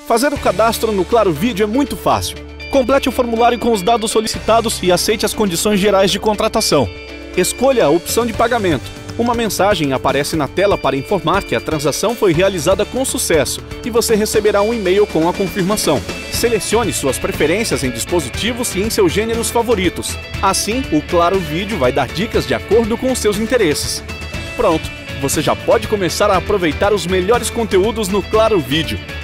Fazer o cadastro no Claro Vídeo é muito fácil. Complete o formulário com os dados solicitados e aceite as condições gerais de contratação. Escolha a opção de pagamento. Uma mensagem aparece na tela para informar que a transação foi realizada com sucesso e você receberá um e-mail com a confirmação. Selecione suas preferências em dispositivos e em seus gêneros favoritos. Assim, o Claro Vídeo vai dar dicas de acordo com os seus interesses. Pronto, você já pode começar a aproveitar os melhores conteúdos no Claro Vídeo.